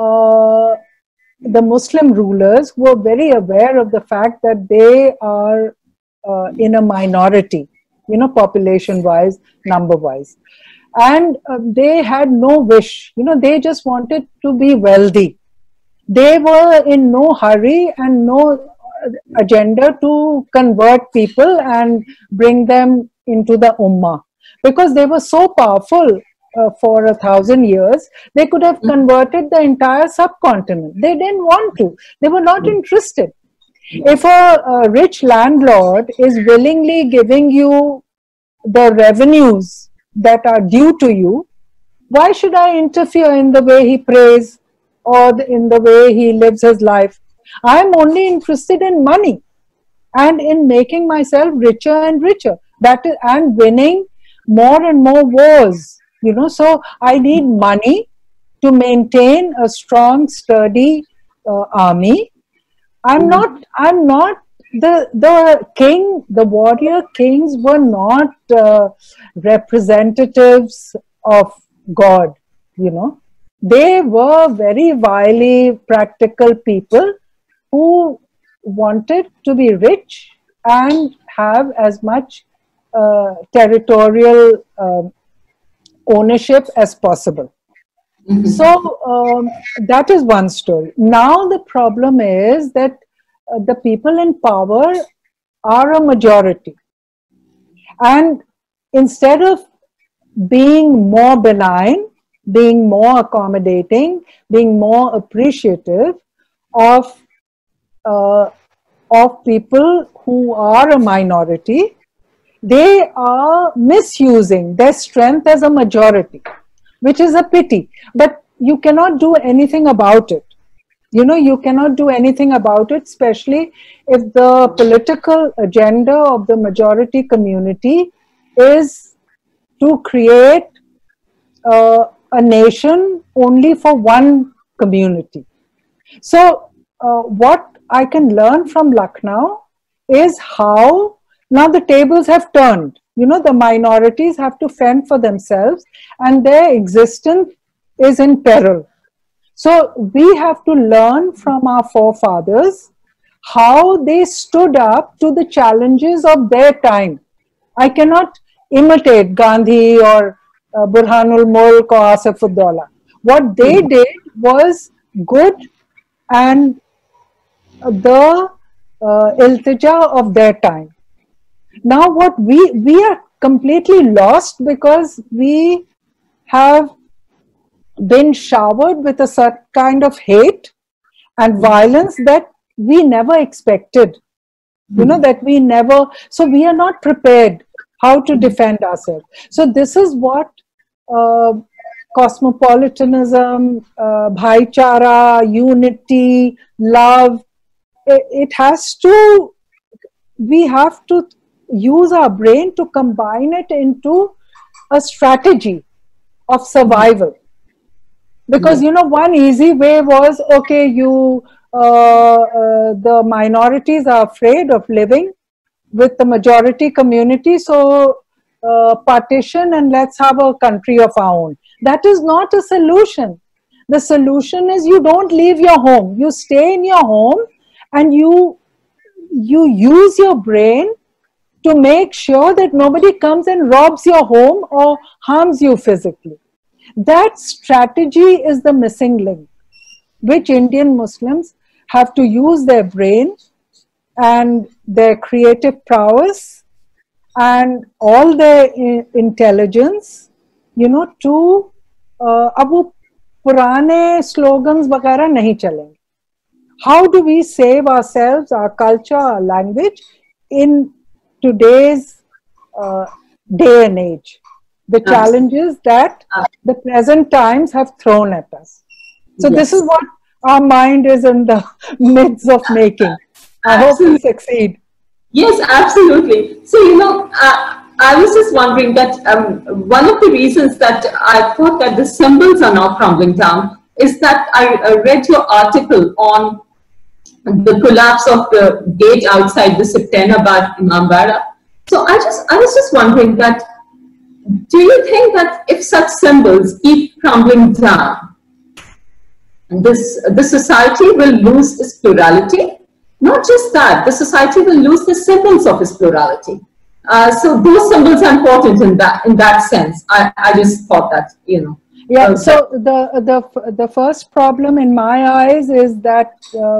the Muslim rulers were very aware of the fact that they are in a minority, you know, population-wise, number-wise. And they had no wish, you know, they just wanted to be wealthy. They were in no hurry and no agenda to convert people and bring them into the Ummah. Because they were so powerful for 1,000 years, they could have converted the entire subcontinent. They didn't want to. They were not interested. If a rich landlord is willingly giving you the revenues that are due to you, why should I interfere in the way he prays or in the way he lives his life? I'm only interested in money and in making myself richer and richer. That is, and winning more and more wars. You know, so I need money to maintain a strong, sturdy army. I'm not the king. The warrior kings were not representatives of God. You know, they were very wily, practical people who wanted to be rich and have as much territorial ownership as possible. So that is one story. Now the problem is that the people in power are a majority, and instead of being more benign, being more accommodating, being more appreciative of people who are a minority, they are misusing their strength as a majority, which is a pity. But you cannot do anything about it. You know, you cannot do anything about it, especially if the political agenda of the majority community is to create a nation only for one community. So what I can learn from Lucknow is how now the tables have turned. You know, the minorities have to fend for themselves and their existence is in peril. So we have to learn from our forefathers how they stood up to the challenges of their time. I cannot imitate Gandhi or Burhanul Mulk or Asifudollah. What they did was good, and the iltija of their time. Now what we are completely lost because we have been showered with a certain kind of hate and violence that we never expected. You know, that we never, so we are not prepared how to defend ourselves. So this is what cosmopolitanism, bhaichara, unity, love, it has to, we have to use our brain to combine it into a strategy of survival. Because, you know, one easy way was, okay, you, the minorities are afraid of living with the majority community, so partition and let's have a country of our own. That is not a solution. The solution is you don't leave your home. You stay in your home and you use your brain to make sure that nobody comes and robs your home or harms you physically. That strategy is the missing link, which Indian Muslims have to use their brain and their creative prowess and all their intelligence, you know, to अब वो पुराने slogans वगैरह नहीं चलेंगे. How do we save ourselves, our culture, our language in today's day and age? The challenges that the present times have thrown at us. So this is what our mind is in the midst of making. I hope we succeed. Yes, absolutely. So, you know, I was just wondering that one of the reasons that I thought that the symbols are now crumbling down is that I read your article on the collapse of the gate outside the September Imambara. So I was just wondering that, do you think that if such symbols keep crumbling down, the society will lose its plurality? Not just that, the society will lose the symbols of its plurality. So those symbols are important in that sense. I just thought that, you know. Yeah. So the first problem in my eyes is that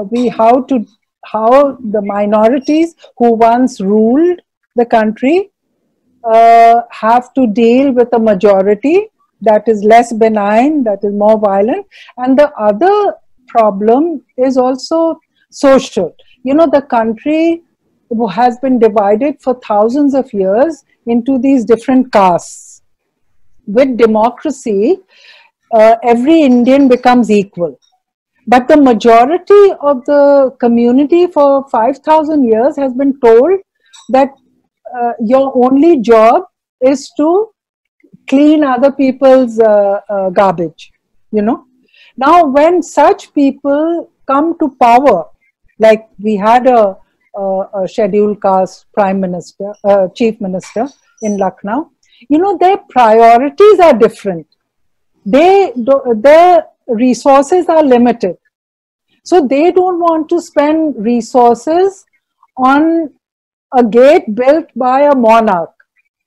how the minorities who once ruled the country have to deal with a majority that is less benign, that is more violent. And the other problem is also social. You know, the country has been divided for thousands of years into these different castes. With democracy, every Indian becomes equal. But the majority of the community for 5,000 years has been told that your only job is to clean other people's garbage, you know. Now, when such people come to power, like we had a scheduled caste prime minister, chief minister in Lucknow, you know, their priorities are different. Their resources are limited. So they don't want to spend resources on a gate built by a monarch.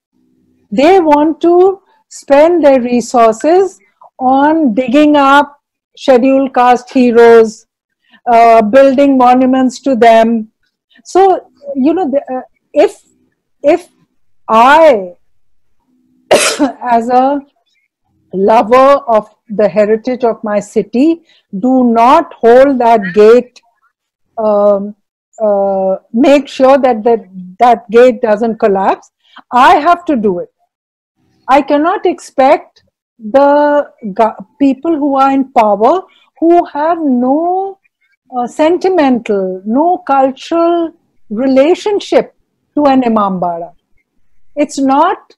They want to spend their resources on digging up scheduled caste heroes, building monuments to them. So, you know, if I, as a lover of the heritage of my city, do not hold that gate, make sure that that gate doesn't collapse, I have to do it. I cannot expect the people who are in power, who have no sentimental, no cultural relationship to an Imambara. It's not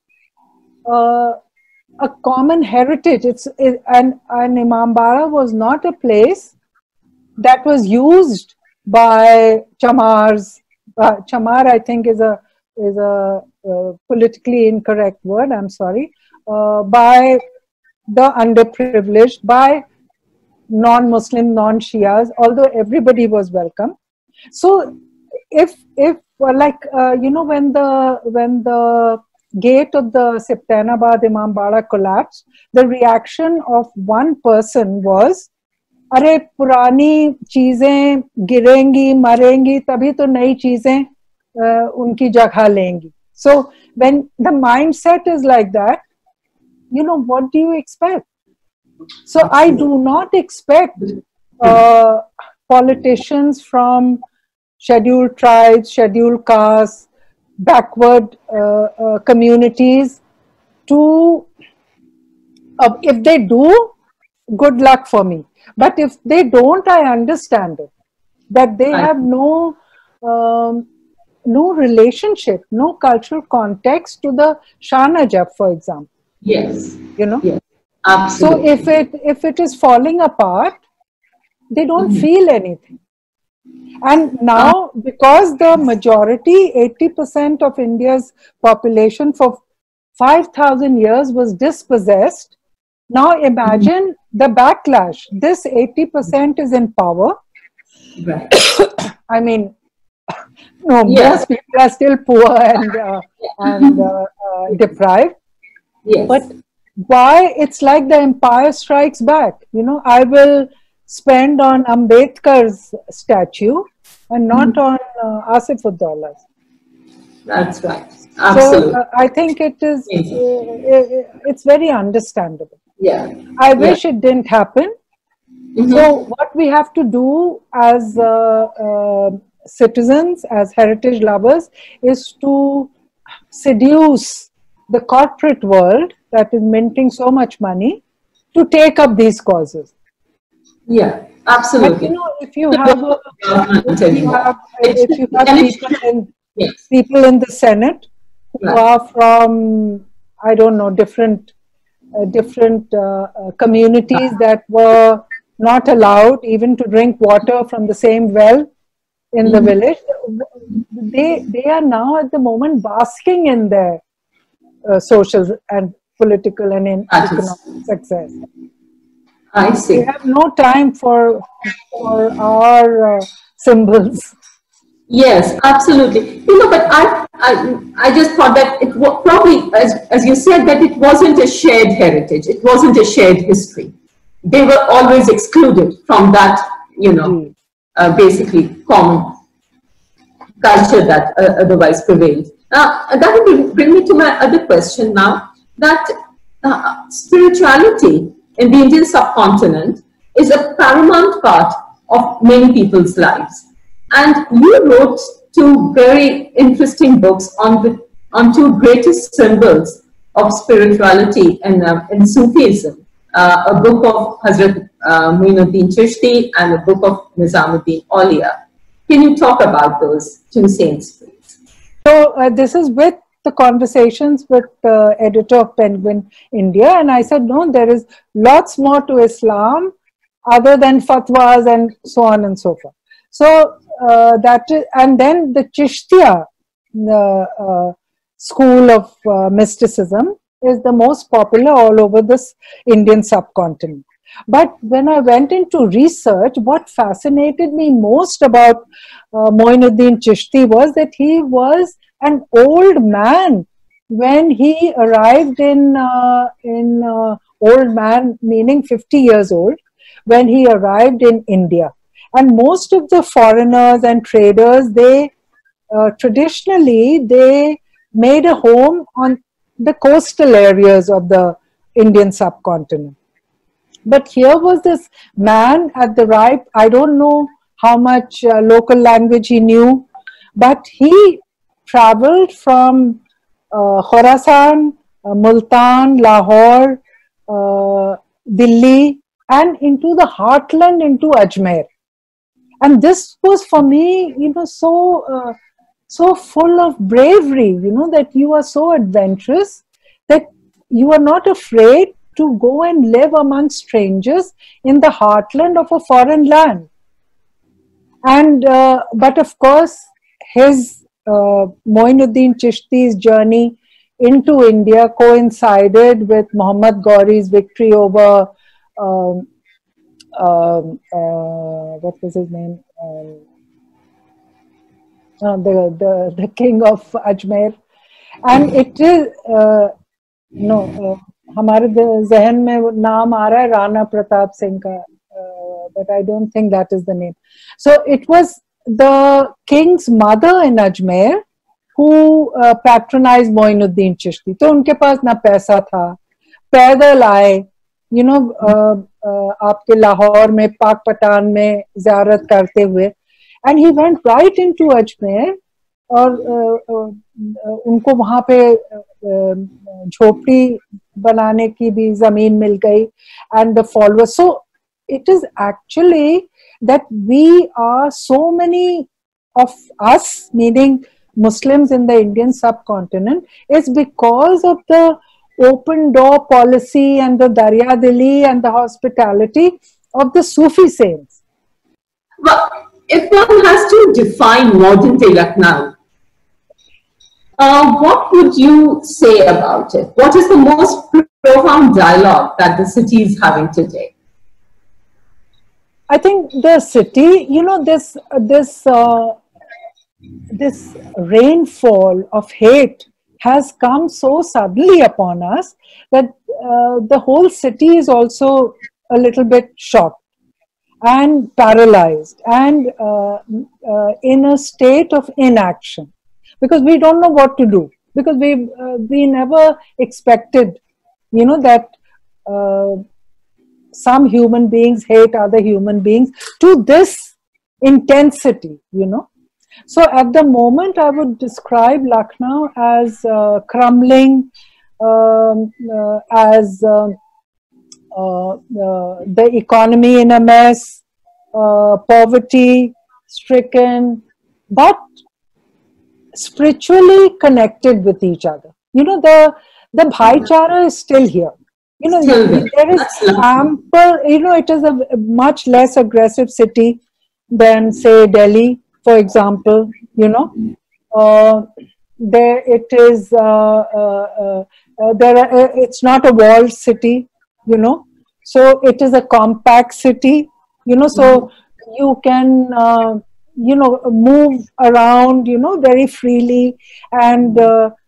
a common heritage. An Imambara was not a place that was used by Chamars. Chamar, I think, is a politically incorrect word. I'm sorry. By the underprivileged, by non-Muslim, non-Shias, although everybody was welcome. So, if like you know, when the gate of the Septainabad Imambara collapsed, the reaction of one person was, "अरे पुरानी चीजें गिरेंगी, मरेंगी, तभी तो नई चीजें उनकी जगह लेंगी." So when the mindset is like that, you know, what do you expect? So I do not expect politicians from scheduled tribes, scheduled castes, backward communities to, if they do, good luck for me. But if they don't, I understand it. That they have no relationship, no cultural context to the Shah Najaf, for example. Yes. You know? Yes. Absolutely. So if it is falling apart, they don't feel anything. And now, because the majority, 80% of India's population for 5,000 years was dispossessed, now imagine the backlash. This 80% is in power. Right. I mean, no, most people are still poor and deprived. Yes. But why? It's like the empire strikes back. You know, I will spend on Ambedkar's statue and not on Asifuddaullah's. That's right. Absolutely. So I think it is. It's very understandable. Yeah. I wish it didn't happen. So what we have to do as citizens, as heritage lovers, is to seduce the corporate world that is minting so much money to take up these causes. Yeah, absolutely. But you know, if you have people in the Senate who are from, I don't know, different communities that were not allowed even to drink water from the same well in the village, they are now at the moment basking in their social and political and economic success. I see. We have no time for our symbols. Yes, absolutely. You know, but I just thought that it was probably, as you said, that it wasn't a shared heritage. It wasn't a shared history. They were always excluded from that, you know, basically common culture that otherwise prevailed. That will bring me to my other question now, that spirituality in the Indian subcontinent is a paramount part of many people's lives. And you wrote two very interesting books on two greatest symbols of spirituality in Sufism. A book of Hazrat Muinuddin Chishti and a book of Nizamuddin Aulia. Can you talk about those two saints, please? So this is with the conversations with the editor of Penguin India, and I said, no, there is lots more to Islam other than fatwas and so on and so forth. So and then the Chishtiya school of mysticism is the most popular all over this Indian subcontinent. But when I went into research, what fascinated me most about Muinuddin Chishti was that he was an old man when he arrived in old man, meaning 50 years old, when he arrived in India. And most of the foreigners and traders, they traditionally, they made a home on the coastal areas of the Indian subcontinent. But here was this man at the ripe, I don't know how much local language he knew, but he traveled from Khorasan, Multan, Lahore, Delhi, and into the heartland, into Ajmer. And this was for me, so full of bravery, that you are so adventurous that you are not afraid to go and live among strangers in the heartland of a foreign land. And but of course, his Moinuddin Chishti's journey into India coincided with Muhammad Ghori's victory over what was his name? The king of Ajmer. And it is हमारे जहन में नाम आ रहा है राणा प्रताप सिंह का, but I don't think that is the name. So it was the king's mother in Ajmer who patronized Moinuddin Chishti. तो उनके पास ना पैसा था, पैदल आए, आपके लाहौर में पाक पठान में ज़ियारत करते हुए, and he went right into Ajmer, और उनको वहां पे झोपड़ी बनाने की भी जमीन मिल गई, and the followers. So it is actually that we are, so many of us, meaning Muslims in the Indian subcontinent, is because of the open door policy and the Darya Dili and the hospitality of the Sufi saints. Well, if one has to define modern day Lucknow, what would you say about it? What is the most profound dialogue that the city is having today? I think the city, this rainfall of hate has come so suddenly upon us that the whole city is also a little bit shocked and paralyzed and in a state of inaction, because we don't know what to do, because we never expected, that some human beings hate other human beings to this intensity, So at the moment, I would describe Lucknow as crumbling, as the economy in a mess, poverty stricken, but spiritually connected with each other. The bhaichara is still here. There is ample, it is a much less aggressive city than, say, Delhi, for example, there it is, it's not a walled city, so it is a compact city, so you can, move around, very freely, and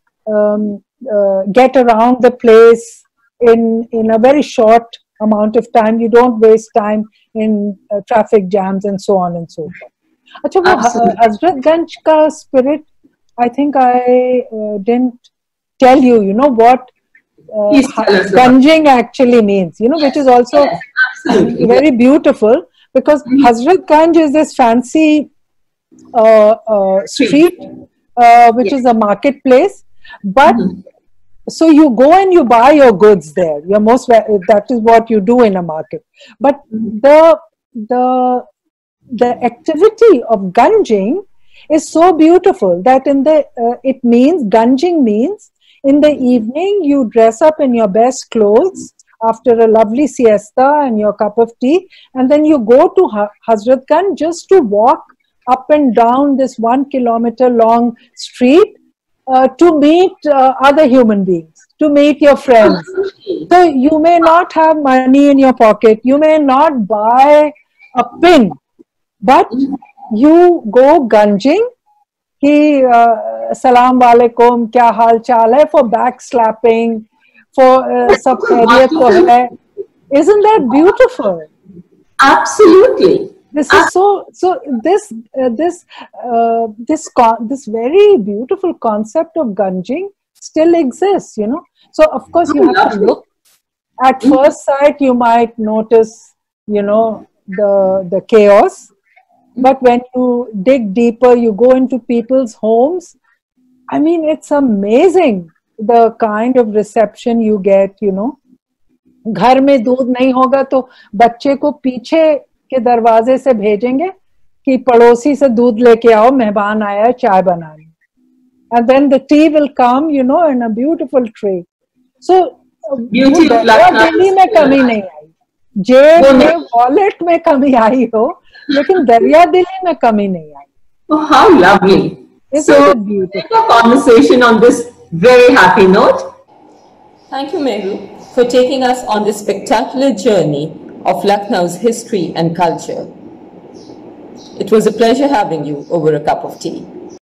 get around the place in a very short amount of time. You don't waste time in traffic jams and so on and so forth. Achha, Hazratganj ka spirit, I think I didn't tell you, what ganjing actually means, which is also very beautiful, because Hazratganj is this fancy street, which is a marketplace, but so you go and you buy your goods there. That is what you do in a market. But the activity of ganjing is so beautiful that ganjing means in the evening you dress up in your best clothes after a lovely siesta and your cup of tea, and then you go to Hazratganj just to walk up and down this 1 kilometer long street to meet other human beings, to meet your friends. So you may not have money in your pocket, you may not buy a pin, but you go ganjing. salam walaikum, kya hal chal hai, for backslapping, for sab khairiyat to hai. Isn't that beautiful? Absolutely. This is this very beautiful concept of gunging still exists, you know. So of course you have to look. At first sight, you might notice, you know, the chaos, but when you dig deeper, you go into people's homes. I mean, it's amazing the kind of reception you get, you know. घर में दूध नहीं होगा तो बच्चे को पीछे के दरवाजे से भेजेंगे कि पड़ोसी से दूध लेके आओ, मेहमान आया है, चाय बनानी. And then the tea will come, you know, in a beautiful tray. So Delhi में कमी नहीं आई, जेब में वॉलेट में कमी आई हो, लेकिन दरिया दिल्ली में कमी नहीं आई. Oh, how lovely! So, take a conversation on this very happy note. Thank you, Meru, for taking us on this spectacular journey of Lucknow's history and culture. It was a pleasure having you over a cup of tea.